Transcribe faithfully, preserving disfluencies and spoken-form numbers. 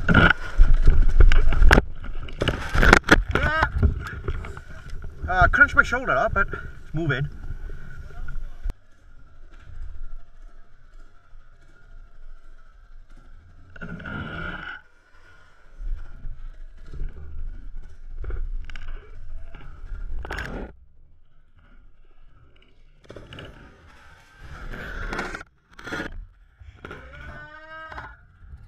Yeah. Uh, crunched my shoulder up, but it's moving.